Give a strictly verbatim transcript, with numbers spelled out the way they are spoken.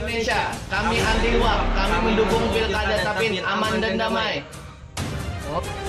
Indonesia, kami anti uap, kami mendukung pilkada tapi aman dan damai.